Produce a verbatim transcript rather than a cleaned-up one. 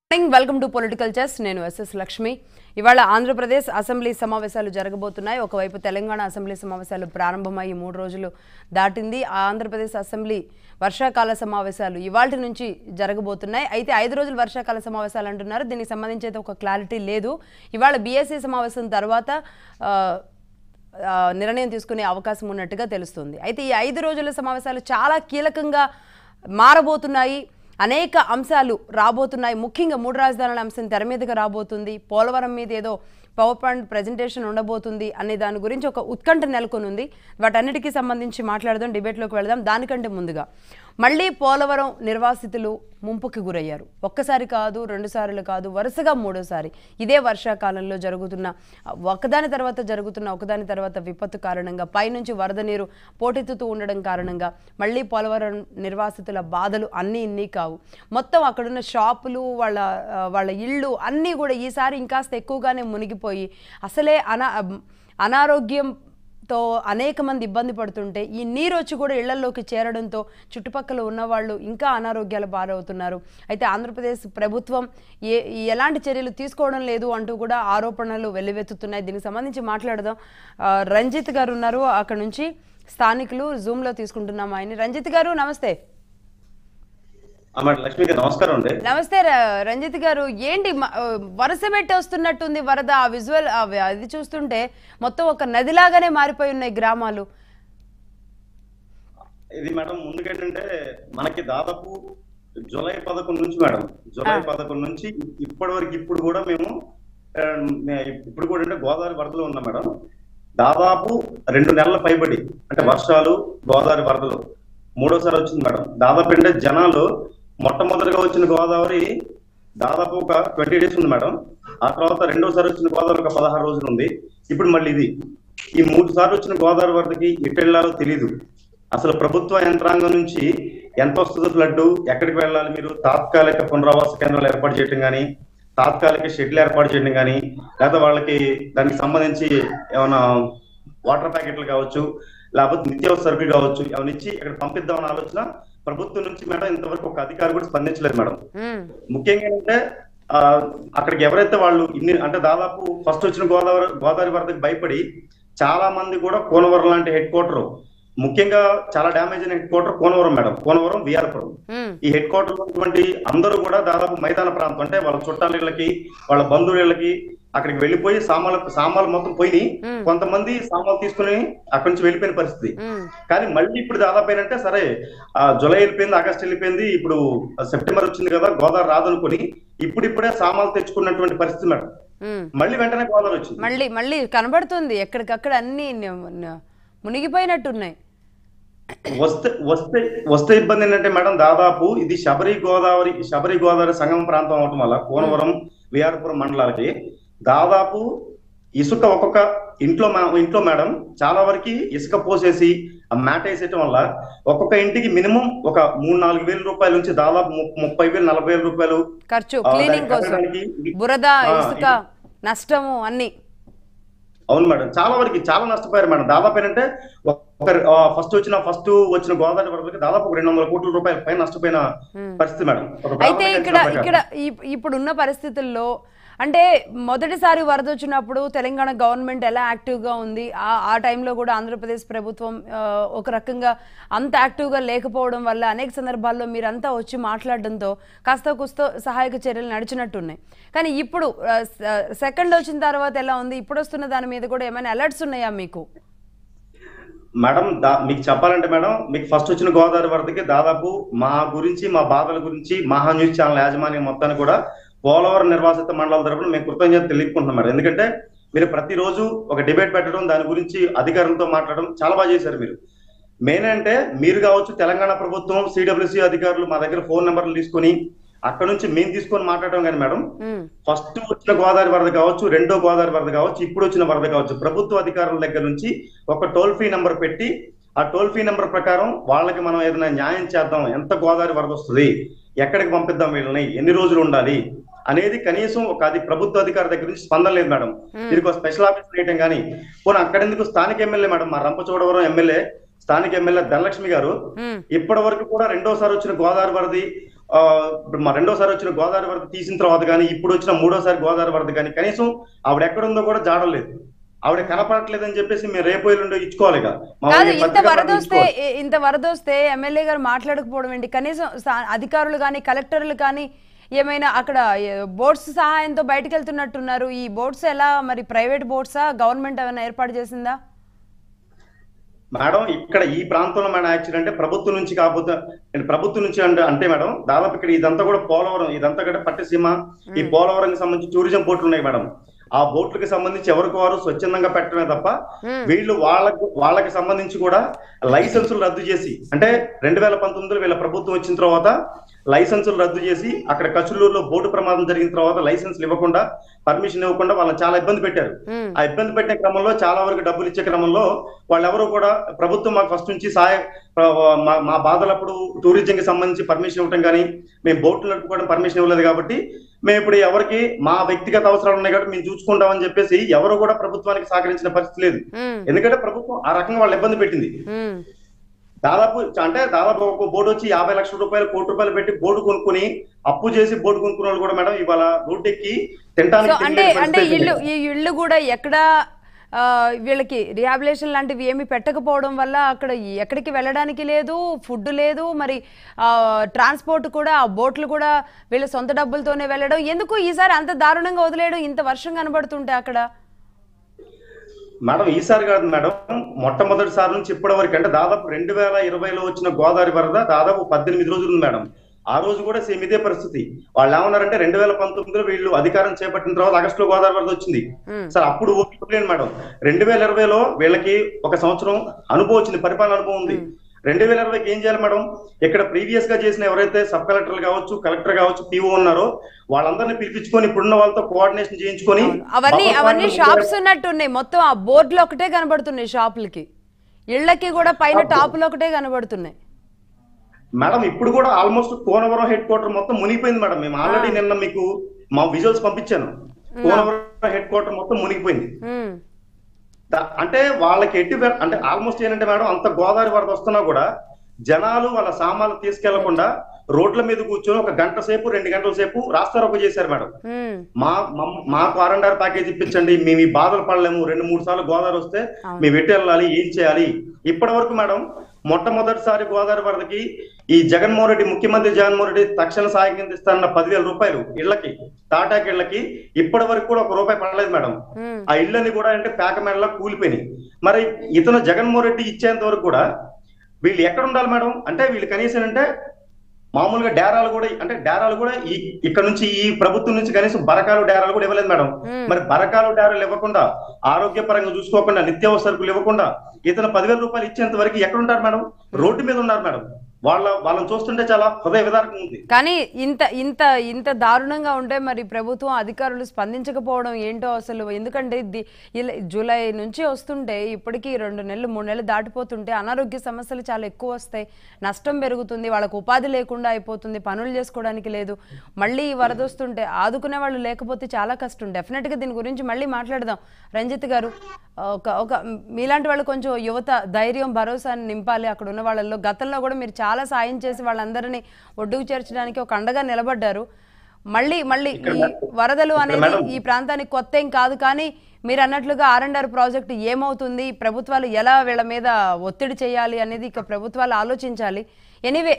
Welcome to political chess. నేను SS Lakshmi. ఇవాళ Andhra Pradesh assembly సమావేశాలు జరగబోతున్నాయి. ఒకవైపు తెలంగాణ అసెంబ్లీ సమావేశాలు ప్రారంభమై మూడు రోజులు దాటింది. ఆంధ్రప్రదేశ్ అసెంబ్లీ వర్షాకాల సమావేశాలు ఇవాల్టి నుంచి జరగబోతున్నాయి. అయితే ఐదు రోజులు వర్షాకాల సమావేశాలు అంటున్నారు. దీనికి సంబంధించి అయితే ఒక క్లారిటీ లేదు. ఇవాళ బీఎస్సీ సమావేశం తర్వాత నిర్ణయం తీసుకునే అవకాశం ఉన్నట్టుగా తెలుస్తుంది. అయితే ఈ ఐదు రోజుల సమావేశాలు చాలా కీలకంగా మారబోతున్నాయి. అనేక అంశాలు రాబోతున్నాయి. ముఖ్యంగా మూడు రాజధానుల అంశం తెర మీదగా రాబోతుంది. పోలవరం మీద ఏదో పవర్ పాయింట్ ప్రజెంటేషన్ ఉండబోతుంది అనే దాని గురించి ఒక ఉత్కంఠ నెలకొని ఉంది. వాటన్నిటికీ సంబంధించి మాట్లాడదాం, డిబేట్లోకి వెళదాం. దానికంటే ముందుగా మళ్ళీ పోలవరం నిర్వాసితులు ముంపుకి గురయ్యారు. ఒక్కసారి కాదు, రెండు సార్లు కాదు, వరుసగా మూడోసారి ఇదే వర్షాకాలంలో జరుగుతున్న ఒకదాని తర్వాత జరుగుతున్న ఒకదాని తర్వాత విపత్తు కారణంగా పైనుంచి వరద నీరు పోటెత్తుతూ ఉండడం కారణంగా మళ్ళీ పోలవరం నిర్వాసితుల బాధలు అన్నీ ఇన్ని కావు. మొత్తం అక్కడున్న షాపులు, వాళ్ళ వాళ్ళ ఇళ్ళు అన్నీ కూడా ఈసారి ఇంకాస్త ఎక్కువగానే మునిగిపోయి అసలే అనా అనారోగ్యంతో అనేక మంది ఇబ్బంది పడుతుంటే ఈ నీరు వచ్చి కూడా ఇళ్లలోకి చేరడంతో చుట్టుపక్కల ఉన్నవాళ్ళు ఇంకా అనారోగ్యాలు పాలవుతున్నారు. అయితే ఆంధ్రప్రదేశ్ ప్రభుత్వం ఏ ఎలాంటి చర్యలు తీసుకోవడం లేదు అంటూ కూడా ఆరోపణలు వెల్లువెత్తుతున్నాయి. దీనికి సంబంధించి మాట్లాడదాం. రంజిత్ గారు ఉన్నారు అక్కడ నుంచి, స్థానికులు జూమ్లో తీసుకుంటున్నాం ఆయన. రంజిత్ గారు నమస్తే. లక్ష్మి గారు నమస్కారం అండి. నమస్తే రంజిత్ గారు. ఏంటి వరుస పెట్టి వస్తున్నట్టుంది వరద? ఆ విజువల్ అది చూస్తుంటే మొత్తం ఒక నదిలాగానే మారిపోయి ఉన్నాయి గ్రామాలు. ఇది మేడం ముందుకేంటంటే మనకి దాదాపు జూలై పదకొండు నుంచి మేడం జూలై పదకొండు నుంచి ఇప్పటి వరకు ఇప్పుడు కూడా మేము ఇప్పుడు కూడా అంటే గోదావరి వరదలు ఉన్నాం మేడం. దాదాపు రెండు నెలల పైబడి అంటే వర్షాలు, గోదావరి వరదలు మూడోసారి వచ్చింది మేడం. దాదాపు అంటే జనాలు మొట్టమొదటిగా వచ్చిన గోదావరి దాదాపు ఒక ట్వంటీ డేస్ ఉంది మేడం. ఆ తర్వాత రెండోసారి వచ్చిన గోదావరి ఒక పదహారు రోజులు ఉంది. ఇప్పుడు మళ్ళీ ఇది ఈ మూడు సార్లు వచ్చిన గోదావరి వరదకి ఎటు వెళ్ళాలో తెలియదు. అసలు ప్రభుత్వ యంత్రాంగం నుంచి ఎంత వస్తుందో ఫ్లడ్, ఎక్కడికి వెళ్ళాలి, మీరు తాత్కాలిక పునరావాస కేంద్రాలు ఏర్పాటు చేయడం కానీ, తాత్కాలిక షెడ్లు ఏర్పాటు చేయడం కానీ, లేదా వాళ్ళకి దానికి సంబంధించి ఏమైనా వాటర్ ప్యాకెట్లు కావచ్చు, లేకపోతే నిత్యావసర సరుకులు కావచ్చు, ఏమైనా ఇచ్చి ఇక్కడ పంపిద్దామని ఆలోచన ప్రభుత్వం నుంచి మేడం ఇంతవరకు ఒక అధికారి కూడా స్పందించలేదు మేడం. ముఖ్యంగా ఏంటంటే ఆ అక్కడికి ఎవరైతే వాళ్ళు ఇన్ని అంటే దాదాపు ఫస్ట్ వచ్చిన గోదావరి గోదావరి వరదకి భయపడి చాలా మంది కూడా కోనవరం లాంటి హెడ్ క్వార్టర్, ముఖ్యంగా చాలా డ్యామేజ్ అయిన head quarter Konavaram madam, Konavaram VRpuram. ఈ హెడ్ క్వార్టర్ ఉన్నటువంటి అందరూ కూడా దాదాపు మైదాన ప్రాంతం అంటే వాళ్ళ చుట్టాలకి వాళ్ళ బంధువులకి అక్కడికి వెళ్ళిపోయి సామాన్లు సామాన్లు మొత్తం పోయి కొంతమంది సామాన్లు తీసుకుని అక్కడి నుంచి వెళ్ళిపోయిన పరిస్థితి. కానీ మళ్ళీ ఇప్పుడు దాదాపు ఏంటంటే సరే ఆ జూలై వెళ్ళిపోయింది, ఆగస్ట్ వెళ్ళిపోయింది, ఇప్పుడు సెప్టెంబర్ వచ్చింది కదా, గోదావరి రాదనుకుని ఇప్పుడు ఇప్పుడే సామాన్లు తెచ్చుకున్నటువంటి పరిస్థితి మేడం. మళ్ళీ వెంటనే గోదావరి వచ్చింది. మళ్ళీ మళ్ళీ కనబడుతుంది ఎక్కడికక్కడ అన్ని మునిగిపోయినట్టున్నాయి. వస్తే వస్తే వస్తే ఇబ్బంది ఏంటంటే మేడం దాదాపు ఇది శబరి గోదావరి శబరి గోదావరి సంగమ ప్రాంతం అవటం వల్ల కోనవరం, విఆర్పురం మండలాలకి దాదాపు ఇసుక ఒక్కొక్క ఇంట్లో ఇంట్లో మేడం చాలా వరకు ఇసుక పోసేసి ఆ మ్యాట వేసేయటం వల్ల ఒక్కొక్క ఇంటికి మినిమం ఒక మూడు నాలుగు వేల రూపాయల నుంచి దాదాపు ముప్పై వేలు నలభై వేల రూపాయలు ఖర్చు క్లీనింగ్ కోసం, బురద, ఇసుక నష్టము అన్ని. అవును మేడం, చాలా వరకు చాలా నష్టపోయారు మేడం. దాదాపు ఏంటంటే ఒక ఫస్ట్ వచ్చిన ఫస్ట్ వచ్చిన గోదావరి వరదకి దాదాపు రెండు వందల కోట్ల రూపాయల పైన నష్టపోయిన పరిస్థితి మేడం. అయితే ఇక్కడ ఇక్కడ ఇప్పుడున్న పరిస్థితుల్లో అంటే మొదటిసారి వరద వచ్చినప్పుడు తెలంగాణ గవర్నమెంట్ ఎలా యాక్టివ్గా ఉంది, ఆ ఆ టైంలో కూడా ఆంధ్రప్రదేశ్ ప్రభుత్వం ఒక రకంగా అంత యాక్టివ్గా లేకపోవడం వల్ల అనేక సందర్భాల్లో మీరంతా వచ్చి మాట్లాడడంతో కాస్త కుస్తో సహాయక చర్యలు నడిచినట్టున్నాయి. కానీ ఇప్పుడు సెకండ్ వచ్చిన తర్వాత ఎలా ఉంది, ఇప్పుడు వస్తున్న దాని మీద కూడా ఏమైనా అలర్ట్స్ ఉన్నాయా మీకు? మేడం దా మీకు చెప్పాలంటే మేడం మీకు ఫస్ట్ వచ్చిన గోదావరి వరదకి దాదాపు మా గురించి మా బాధల గురించి మహా న్యూస్ ఛానల్ యాజమాన్యం మొత్తాన్ని కూడా పోలవరం నిర్వాసిత మండలాల తరపున మేము కృతజ్ఞత తెలియకుంటున్నాం మేడం. ఎందుకంటే మీరు ప్రతిరోజు ఒక డిబేట్ పెట్టడం, దాని గురించి అధికారులతో మాట్లాడడం చాలా బాగా చేశారు మీరు. మెయిన్ అంటే మీరు కావచ్చు, తెలంగాణ ప్రభుత్వం, సిడబ్ల్యూసి అధికారులు మా దగ్గర ఫోన్ నెంబర్లు తీసుకొని అక్కడ నుంచి మేము తీసుకొని మాట్లాడడం. కానీ మేడం ఫస్ట్ వచ్చిన గోదావరి వరద కావచ్చు, రెండో గోదావరి వరద కావచ్చు, ఇప్పుడు వచ్చిన వరద కావచ్చు, ప్రభుత్వ అధికారుల దగ్గర నుంచి ఒక టోల్ ఫ్రీ నెంబర్ పెట్టి ఆ టోల్ ఫ్రీ నెంబర్ ప్రకారం వాళ్ళకి మనం ఏదైనా న్యాయం చేద్దాం, ఎంత గోదావరి వరద వస్తుంది, ఎక్కడికి పంపిద్దాం, వీళ్ళని ఎన్ని రోజులు ఉండాలి అనేది కనీసం ఒక అది ప్రభుత్వ అధికారి దగ్గర నుంచి స్పందన లేదు మేడం. దీనికి ఒక స్పెషల్ ఆఫీస్ వేయటం కానీ పోనీ అక్కడెందుకు స్థానిక ఎమ్మెల్యే మేడం, మా రంపచోడవరం ఎమ్మెల్యే స్థానిక ఎమ్మెల్యే ధనలక్ష్మి గారు ఇప్పటి వరకు కూడా రెండోసారి వచ్చిన గోదావరి వరది ఆ, ఇప్పుడు మా రెండోసారి వచ్చిన గోదావరి వరద తీసిన తర్వాత కానీ ఇప్పుడు వచ్చిన మూడోసారి గోదావరి వరద కానీ కనీసం ఆవిడ ఎక్కడుందో కూడా జాడలేదు. ఆవిడ కనపడట్లేదని చెప్పేసి మేము రేపు ఎల్లుండి ఇచ్చుకోవాలి ఇక. మా కాదు, వాళ్ళకి ఇంత పత్రికా వరద ప్రకటన వస్తే ఇచ్చుకోవాలి. ఇ- ఇంత వరద వస్తే ఎమ్మెల్యే గారు మాట్లాడకపోవడం ఏంటి? కనీసం సా- అధికారులు కానీ కలెక్టర్లు కానీ ఏమైనా అక్కడ బోట్స్ సహాయంతో బయటకు వెళ్తున్నట్టున్నారు. ఈ బోట్స్ ఎలా మరి? ప్రైవేట్ బోట్సా, గవర్నమెంట్ ఏమైనా ఏర్పాటు చేసిందా? మేడం ఇక్కడ ఈ ప్రాంతంలో మేడం యాక్చువల్ అంటే ప్రభుత్వం నుంచి కాకపోతే అంటే ప్రభుత్వం నుంచి అంటే అంటే మేడం దాదాపు ఇక్కడ ఇదంతా కూడా పోలవరం, ఇదంతా కూడా పట్టిసీమ, ఈ పోలవరంకి సంబంధించి టూరిజం బోట్లు ఉన్నాయి మేడం. ఆ బోట్లకి సంబంధించి ఎవరికి వారు స్వచ్ఛందంగా పెట్టడమే తప్ప వీళ్ళు వాళ్ళకు వాళ్ళకి సంబంధించి కూడా లైసెన్సులు రద్దు చేసి, అంటే రెండు వేల పంతొమ్మిదిలో వీళ్ళ ప్రభుత్వం వచ్చిన తర్వాత లైసెన్సులు రద్దు చేసి అక్కడ కచులూరులో బోటు ప్రమాదం జరిగిన తర్వాత లైసెన్సులు ఇవ్వకుండా, పర్మిషన్ ఇవ్వకుండా వాళ్ళని చాలా ఇబ్బంది పెట్టారు. ఆ ఇబ్బంది పెట్టే క్రమంలో చాలా వరకు డబ్బులు ఇచ్చే క్రమంలో వాళ్ళెవరూ కూడా ప్రభుత్వం మాకు ఫస్ట్ నుంచి సహాయ మా- మా బాధలప్పుడు టూరిజం కి సంబంధించి పర్మిషన్ ఇవ్వడం కానీ, మేము బోట్లు నడుపుకోవడం పర్మిషన్ ఇవ్వలేదు కాబట్టి మేము ఇప్పుడు ఎవరికి మా వ్యక్తిగత అవసరాలు ఉన్నాయి కాబట్టి మేము చూసుకుంటామని చెప్పేసి ఎవరు కూడా ప్రభుత్వానికి సహకరించిన పరిస్థితి లేదు. ఎందుకంటే ప్రభుత్వం ఆ రకంగా వాళ్ళు ఇబ్బంది పెట్టింది. దాదాపు అంటే దాదాపు ఒక బోర్డు వచ్చి యాభై లక్షల రూపాయలు కోటి రూపాయలు పెట్టి బోర్డు కొనుక్కుని అప్పు చేసి బోర్డు కొనుక్కున్న వాళ్ళు కూడా మేడం ఇవాళ రోడ్డెక్కి తినడానికి సో అంటే తినలేని అంటే పరిస్థితి ఇల్లు అయిపోయింది. ఈ ఇల్లు కూడా ఎక్కడ ఆ, వీళ్ళకి రిహాబిలేషన్ లాంటివి ఏమి పెట్టకపోవడం వల్ల అక్కడ ఎక్కడికి వెళ్ళడానికి లేదు, ఫుడ్ లేదు, మరి ట్రాన్స్పోర్ట్ కూడా, ఆ బోట్లు కూడా వీళ్ళ సొంత డబ్బులతోనే వెళ్ళడం. ఎందుకు ఈసారి అంత దారుణంగా వదిలేయడం ఇంత వర్షం కనబడుతుంటే అక్కడ? మేడం ఈసారి కాదు మేడం, మొట్టమొదటిసారి నుంచి ఇప్పటి వరకు అంటే దాదాపు రెండు వేల ఇరవైలో వచ్చిన గోదావరి వరద దాదాపు పద్దెనిమిది రోజులు ఉంది మేడం. ఆ రోజు కూడా సేమ్ ఇదే పరిస్థితి. వాళ్ళు ఏమన్నారంటే రెండు వేల పంతొమ్మిదిలో వీళ్ళు అధికారం చేపట్టిన తర్వాత ఆగస్టులో గోదావరి వరద వచ్చింది సార్. అప్పుడు ఓకే మేడం, రెండు వేల ఇరవైలో వీళ్ళకి ఒక సంవత్సరం అనుభవం వచ్చింది, పరిపాలన అనుభవం ఉంది. రెండు వేల ఇరవైకి ఏం చేయాలి మేడం? ఇక్కడ ప్రీవియస్ గా చేసిన ఎవరైతే సబ్ కలెక్టర్లు కావచ్చు, కలెక్టర్ కావచ్చు, పీఓ ఉన్నారో వాళ్ళందరినీ పిలిపించుకొని ఇప్పుడున్న వాళ్ళతో కోఆర్డినేషన్ చేయించుకొని అవన్నీ అవన్నీ షాప్స్ ఉన్నట్టు ఉన్నాయి. మొత్తం ఆ బోర్డులు ఒకటే కనబడుతున్నాయి షాపులకి, ఇళ్ళకి కూడా పైన టాపులు ఒకటే కనబడుతున్నాయి. మేడం ఇప్పుడు కూడా ఆల్మోస్ట్ కోనవరం హెడ్ క్వార్టర్ మొత్తం మునిగిపోయింది మేడం. మేము ఆల్రెడీ నిన్న మీకు మా విజువల్స్ పంపించాను. కోనవరం హెడ్ క్వార్టర్ మొత్తం మునిగిపోయింది. ఉమ్, ద- అంటే వాళ్ళకి ఎట్టి పె- అంటే ఆల్మోస్ట్ ఏంటంటే మేడం అంత గోదావరి వరద వస్తున్నా కూడా జనాలు వాళ్ళ సామాన్లు తీసుకెళ్లకుండా రోడ్ల మీద కూర్చొని ఒక గంట సేపు రెండు గంటల సేపు రాస్తారోకో చేశారు మేడం. ఉమ్, మా మమ్- మాకు ఆర్ అండ్ ఆర్ ప్యాకేజ్ ఇప్పించండి, మేము ఈ బాధలు పడలేము, రెండు మూడు సార్లు గోదావరి వస్తే మేము ఎట్టి వెళ్ళాలి, ఏం చేయాలి? ఇప్పటి వరకు మేడం మొట్టమొదటిసారి గోదావరి వరదకి ఈ జగన్మోహన్ రెడ్డి, ముఖ్యమంత్రి జగన్మోహన్ రెడ్డి తక్షణ సాయం కింద ఇస్తారన్న పదివేల రూపాయలు ఇళ్లకి, తాటాకి ఇళ్లకి ఇప్పటి వరకు కూడా ఒక రూపాయి పడలేదు మేడం. ఉమ్. ఆ ఇళ్ళని కూడా అంటే పేక మెడలా కూలిపోయినాయి. మరి ఇతను జగన్మోహన్ రెడ్డి ఇచ్చేంత వరకు కూడా వీళ్ళు ఎక్కడ ఉండాలి మేడం? అంటే వీళ్ళు కనీసం అంటే మామూలుగా డేరాలు కూడా అంటే డేరాలు కూడా ఈ ఇక్కడ నుంచి ఈ ప్రభుత్వం నుంచి కనీసం బరకాలు డేరాలు కూడా ఇవ్వలేదు మేడం. మరి బరకాలు డేరాలు ఇవ్వకుండా, ఆరోగ్యపరంగా చూసుకోకుండా, నిత్యావసరకులు ఇవ్వకుండా ఇతను పదివేల రూపాయలు ఇచ్చేంత వరకు ఎక్కడ ఉంటారు మేడం? రోడ్డు మీద ఉన్నారు మేడం. వాళ్ళ వాళ్ళని చూస్తుంటే చాలా హృదయ విదారకంగా ఉంది. కానీ ఇంత ఇంత ఇంత దారుణంగా ఉంటే మరి ప్రభుత్వం అధికారులు స్పందించకపోవడం ఏంటో అసలు? ఎందుకంటే ది- ఇలా జూలై నుంచి వస్తుంటే ఇప్పటికీ రెండు నెలలు మూడు నెలలు దాటిపోతుంటే అనారోగ్య సమస్యలు చాలా ఎక్కువ వస్తాయి, నష్టం పెరుగుతుంది, వాళ్ళకు ఉపాధి లేకుండా అయిపోతుంది, పనులు చేసుకోవడానికి లేదు. మళ్ళీ ఈ వరద వస్తుంటే ఆదుకునే వాళ్ళు లేకపోతే చాలా కష్టం. డెఫినెట్గా దీని గురించి మళ్ళీ మాట్లాడదాం. రంజిత్ గారు, ఒక ఒక మీలాంటి వాళ్ళు కొంచెం యువత ధైర్యం, భరోసాని నింపాలి అక్కడ ఉన్న వాళ్ళల్లో. గతంలో కూడా మీరు చాలా సాయం చేసి వాళ్ళందరినీ ఒడ్డుకు చేర్చడానికి ఒక అండగా నిలబడ్డారు. మళ్ళీ మళ్ళీ ఈ వరదలు అనేది ఈ ప్రాంతానికి కొత్త ఏం కాదు, కానీ మీరు అన్నట్లుగా ఆర్ అండ్ ఆర్ ప్రాజెక్ట్ ఏమవుతుంది, ప్రభుత్వాలు ఎలా వీళ్ళ మీద ఒత్తిడి చేయాలి అనేది ఇక ప్రభుత్వాలు ఆలోచించాలి. ఎనీవే